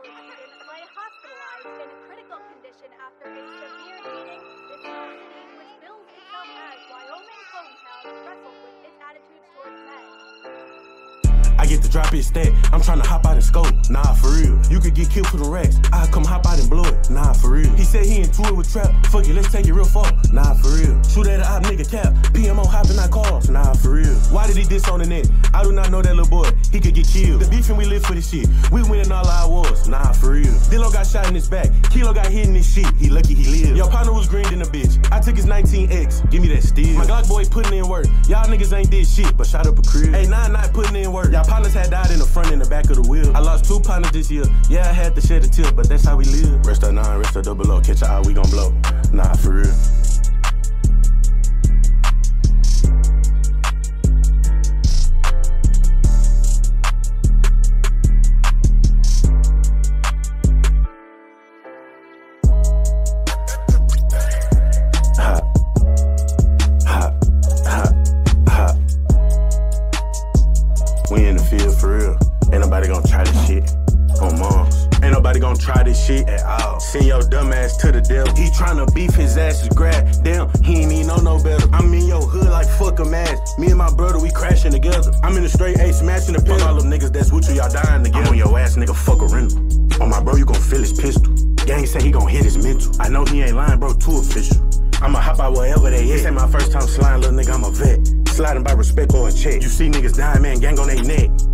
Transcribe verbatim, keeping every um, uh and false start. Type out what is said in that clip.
lay hospitalized in a critical condition after a severe beating. It's no city which bills itself as Wyoming's hometown wrestled with its attitudes towards men. I get the drop it stat, I'm tryna hop out and scope, nah for real. You could get killed for the racks, I come hop out and blow it, nah for real. He said he into it with trap, fuck it, let's take it real far, nah for real. Shoot at a op nigga cap, P M O hopping out cars, nah for real. Why did he diss on the net? I do not know that little boy, he could get killed. The beef and we live for this shit, we winning all our wars, nah for real. Dillo got shot in his back, Kilo got hit in his shit, he lucky he lived. Your partner was green in a bitch, I took his nineteen X, give me that steel. My Glock boy putting in work, y'all niggas ain't did shit, but shot up a crib. Hey, nine not putting in work, y'all partners had died in the front and the back of the wheel. I lost two partners this year. Yeah, I had to shed a tip, but that's how we live. Rest of nine, rest of double O. Catch a eye, we gon' blow. Nah, for real. Hot. Hot. Hot. Hot. We in the field for real. Ain't nobody gonna try this shit on moms. Ain't nobody gonna try this shit at all. Send your dumb ass to the devil. He tryna beef, his ass is grab. Damn, he ain't even know no better. I'm in your hood like fuck a ass. Me and my brother, we crashing together. I'm in the straight A, smashing the pill. All them niggas that's with you, y'all dying together. I'm on your ass, nigga, fuck a rental. On my bro, you gon' feel his pistol. Gang say he gon' hit his mental. I know he ain't lying, bro, too official. I'ma hop out wherever they is. This ain't my first time sliding, little nigga, I'm a vet. Sliding by respect or a check. You see niggas dying, man, gang on they neck.